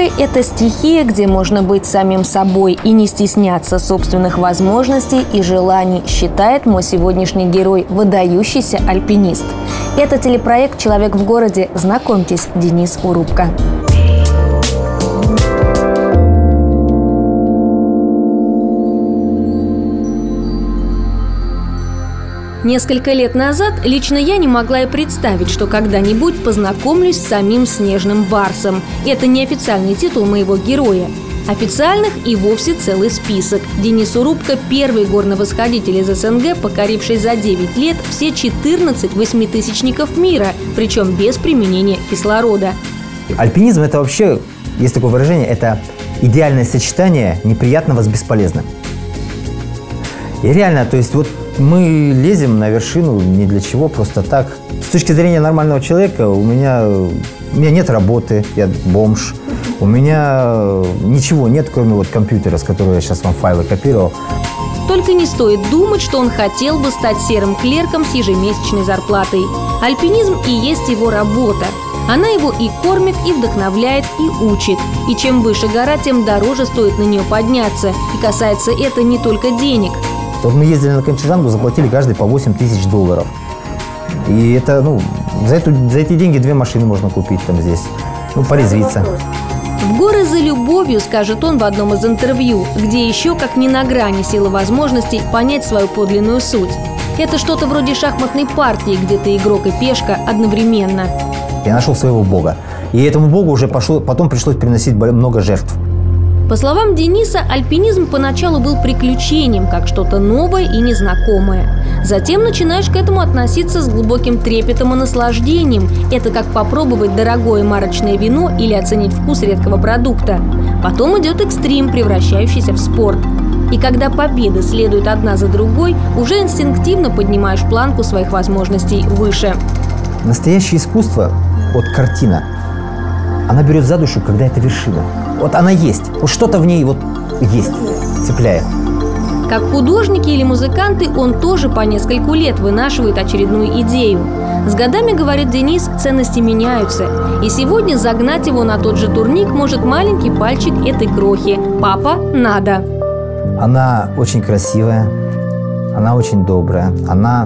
Герой – это стихия, где можно быть самим собой и не стесняться собственных возможностей и желаний, считает мой сегодняшний герой, выдающийся альпинист. Это телепроект «Человек в городе». Знакомьтесь, Денис Урубко. Несколько лет назад лично я не могла и представить, что когда-нибудь познакомлюсь с самим снежным барсом. Это неофициальный титул моего героя. Официальных и вовсе целый список. Денис Урубко – первый горный восходитель из СНГ, покоривший за 9 лет все 14 восьмитысячников мира, причем без применения кислорода. Альпинизм – это вообще, есть такое выражение, это идеальное сочетание неприятного с бесполезным. И реально, то есть вот мы лезем на вершину не для чего, просто так. С точки зрения нормального человека у меня нет работы, я бомж. У меня ничего нет, кроме вот компьютера, с которого я сейчас вам файлы копировал. Только не стоит думать, что он хотел бы стать серым клерком с ежемесячной зарплатой. Альпинизм и есть его работа. Она его и кормит, и вдохновляет, и учит. И чем выше гора, тем дороже стоит на нее подняться. И касается это не только денег. Вот мы ездили на Канченджангу, заплатили каждый по $8000. И это, за эти деньги 2 машины можно купить там здесь, порезвиться. В горы за любовью, скажет он в одном из интервью, где еще как ни на грани силы возможностей понять свою подлинную суть. Это что-то вроде шахматной партии, где ты игрок и пешка одновременно. Я нашел своего бога. И этому богу уже потом пришлось приносить много жертв. По словам Дениса, альпинизм поначалу был приключением, как что-то новое и незнакомое. Затем начинаешь к этому относиться с глубоким трепетом и наслаждением. Это как попробовать дорогое марочное вино или оценить вкус редкого продукта. Потом идет экстрим, превращающийся в спорт. И когда победы следуют одна за другой, уже инстинктивно поднимаешь планку своих возможностей выше. Настоящее искусство, вот картина, она берет за душу, когда это вершина. Вот она есть, вот что-то в ней вот есть, цепляет. Как художники или музыканты, он тоже по нескольку лет вынашивает очередную идею. С годами, говорит Денис, ценности меняются. И сегодня загнать его на тот же турник может маленький пальчик этой крохи. Папа, надо. Она очень красивая, она очень добрая, она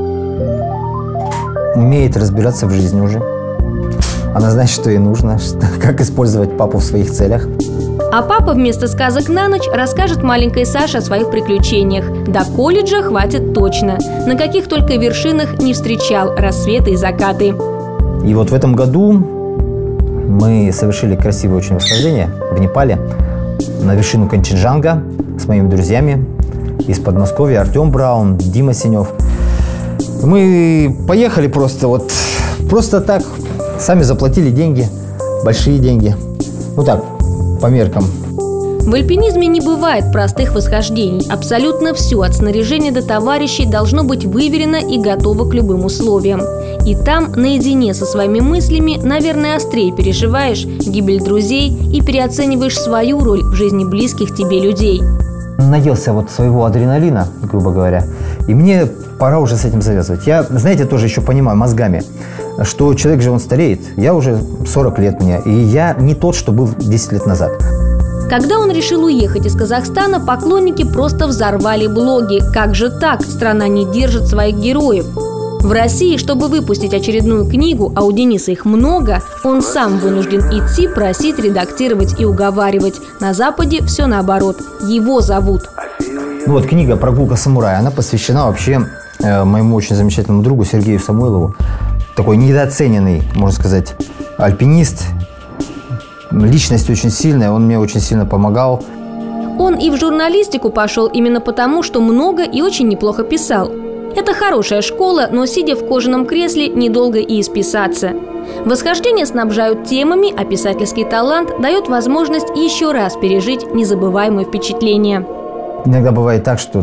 умеет разбираться в жизни уже. Она знает, что ей нужно, как использовать папу в своих целях. А папа вместо сказок на ночь расскажет маленькой Саше о своих приключениях. До колледжа хватит точно. На каких только вершинах не встречал рассветы и закаты. И вот в этом году мы совершили красивое очень восхождение в Непале на вершину Канченджанга с моими друзьями из Подмосковья, Артем Браун, Дима Синев. Мы поехали просто так. Сами заплатили деньги, большие деньги. Так, по меркам. В альпинизме не бывает простых восхождений. Абсолютно все, от снаряжения до товарищей, должно быть выверено и готово к любым условиям. И там, наедине со своими мыслями, наверное, острее переживаешь гибель друзей и переоцениваешь свою роль в жизни близких тебе людей. Наелся своего адреналина, грубо говоря, и мне пора уже с этим завязывать. Я, знаете, тоже еще понимаю мозгами, что человек же он стареет. Я уже 40 лет мне, и я не тот, что был 10 лет назад. Когда он решил уехать из Казахстана, поклонники просто взорвали блоги. Как же так? Страна не держит своих героев. В России, чтобы выпустить очередную книгу, а у Дениса их много, он сам вынужден идти, просить, редактировать и уговаривать. На Западе все наоборот. Его зовут. Книга «Прогулка самурая», она посвящена вообще моему очень замечательному другу Сергею Самойлову. Такой недооцененный, можно сказать, альпинист. Личность очень сильная, он мне очень сильно помогал. Он и в журналистику пошел именно потому, что много и очень неплохо писал. Это хорошая школа, но, сидя в кожаном кресле, недолго и исписаться. Восхождения снабжают темами, а писательский талант дает возможность еще раз пережить незабываемые впечатления. Иногда бывает так, что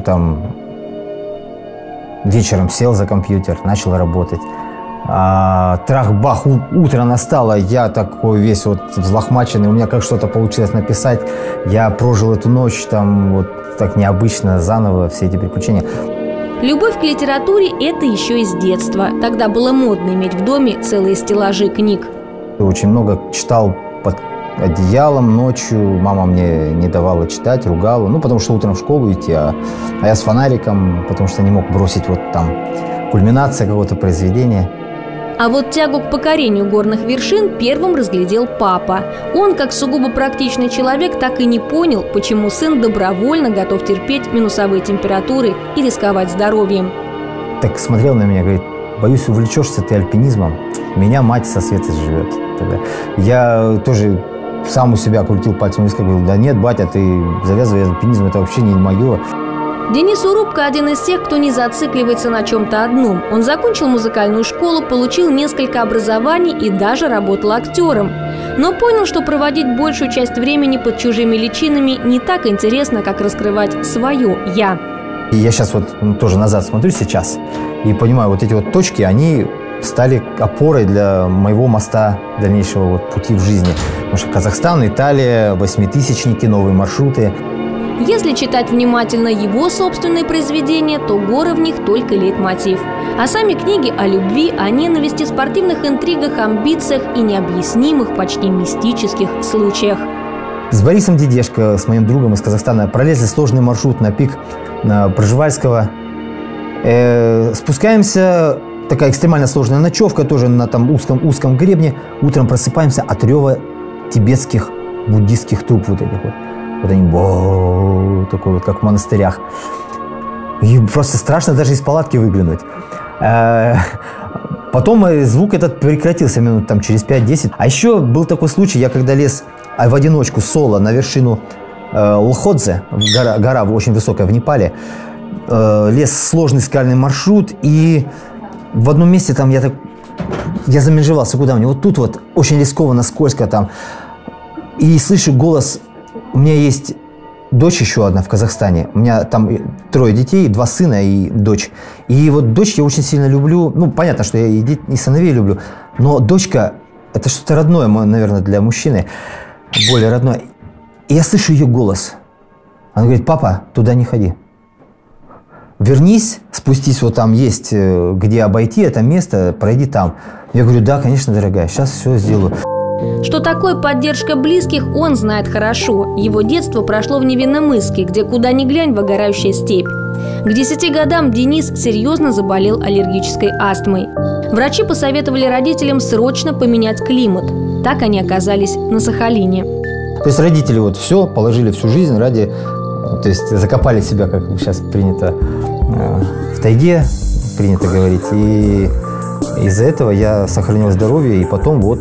вечером сел за компьютер, начал работать. Трах-бах, утро настало, я такой весь взлохмаченный, у меня как что-то получилось написать. Я прожил эту ночь так необычно, заново, все эти приключения. Любовь к литературе – это еще из детства. Тогда было модно иметь в доме целые стеллажи книг. Очень много читал под одеялом ночью. Мама мне не давала читать, ругала. Ну, потому что утром в школу идти, а я с фонариком, потому что не мог бросить вот там кульминация какого-то произведения. А вот тягу к покорению горных вершин первым разглядел папа. Он, как сугубо практичный человек, так и не понял, почему сын добровольно готов терпеть минусовые температуры и рисковать здоровьем. Так смотрел на меня, говорит: боюсь, увлечешься ты альпинизмом, меня мать со света живет. Тогда я тоже сам у себя крутил пальцем в виске, говорил: да нет, батя, ты завязывай альпинизм, это вообще не мое. Денис Урубко – один из тех, кто не зацикливается на чем-то одном. Он закончил музыкальную школу, получил несколько образований и даже работал актером. Но понял, что проводить большую часть времени под чужими личинами не так интересно, как раскрывать свое «я». И я сейчас вот тоже назад смотрю сейчас и понимаю, вот эти вот точки, они стали опорой для моего моста дальнейшего вот пути в жизни. Потому что Казахстан, Италия, 8000-ники, новые маршруты. Если читать внимательно его собственные произведения, то горы в них только лейтмотив. А сами книги о любви, о ненависти, спортивных интригах, амбициях и необъяснимых, почти мистических случаях. С Борисом Дедешко, с моим другом из Казахстана, пролезли сложный маршрут на пик Пржевальского. Спускаемся, такая экстремально сложная ночевка, тоже на там узком гребне. Утром просыпаемся от рева тибетских буддистских труп вот этих вот. Вот они, такой вот, как в монастырях. И просто страшно даже из палатки выглянуть. Потом звук этот прекратился минут там через 5-10. А еще был такой случай, я когда лез в одиночку соло на вершину Лходзе, гора очень высокая в Непале, лез сложный скальный маршрут, и в одном месте там я замежевался, куда мне, вот тут вот очень рискованно, скользко там, и слышу голос. У меня есть дочь еще одна в Казахстане. У меня там 3 детей, 2 сына и дочь. И вот дочь я очень сильно люблю. Ну, понятно, что я и сыновей люблю. Но дочка – это что-то родное, наверное, для мужчины. Более родное. И я слышу ее голос. Она говорит: папа, туда не ходи. Вернись, спустись, вот там есть, где обойти это место, пройди там. Я говорю: да, конечно, дорогая, сейчас все сделаю. Что такое поддержка близких, он знает хорошо. Его детство прошло в Невинномысске, где куда ни глянь выгорающая степь. К 10 годам Денис серьезно заболел аллергической астмой. Врачи посоветовали родителям срочно поменять климат. Так они оказались на Сахалине. То есть родители вот все положили всю жизнь ради, то есть закопали себя, как сейчас принято в тайге, принято говорить. И из-за этого я сохранил здоровье, и потом вот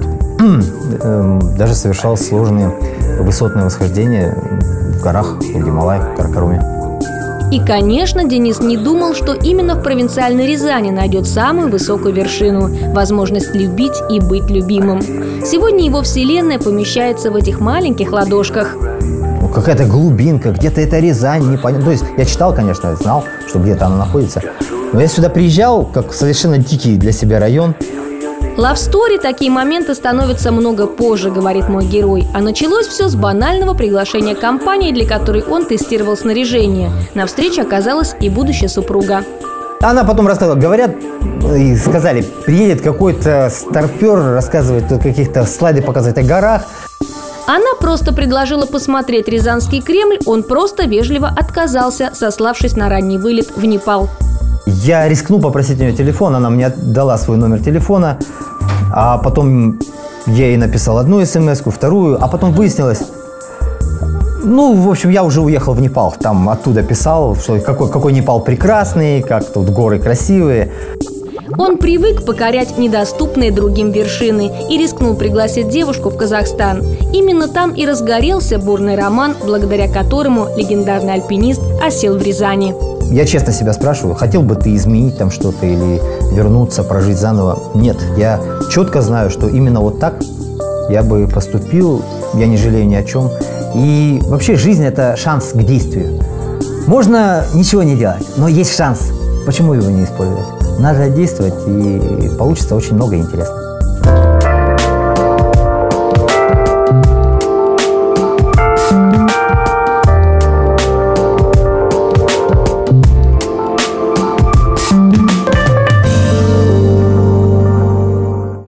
даже совершал сложные высотные восхождения в горах, в Гималаях, в Каракаруме. И, конечно, Денис не думал, что именно в провинциальной Рязани найдет самую высокую вершину – возможность любить и быть любимым. Сегодня его вселенная помещается в этих маленьких ладошках. Ну, какая-то глубинка, где-то это Рязань, непонятно. То есть я читал, конечно, знал, что где-то она находится. Но я сюда приезжал, как совершенно дикий для себя район. Лавстори такие моменты становятся много позже, говорит мой герой. А началось все с банального приглашения компании, для которой он тестировал снаряжение. На встрече оказалась и будущая супруга. Она потом рассказывала, говорят, и сказали, приедет какой-то старпер, рассказывает о каких-то слайды, показывает о горах. Она просто предложила посмотреть Рязанский Кремль, он просто вежливо отказался, сославшись на ранний вылет в Непал. Я рискнул попросить у нее телефон, она мне дала свой номер телефона, а потом я ей написал одну смс-ку, вторую, а потом выяснилось, ну, в общем, я уже уехал в Непал, там оттуда писал, что какой Непал прекрасный, как тут горы красивые. Он привык покорять недоступные другим вершины и рискнул пригласить девушку в Казахстан. Именно там и разгорелся бурный роман, благодаря которому легендарный альпинист осел в Рязани. Я честно себя спрашиваю, хотел бы ты изменить там что-то или вернуться, прожить заново? Нет, я четко знаю, что именно вот так я бы поступил, я не жалею ни о чем. И вообще жизнь – это шанс к действию. Можно ничего не делать, но есть шанс. Почему его не использовать? Надо действовать, и получится очень много интересного.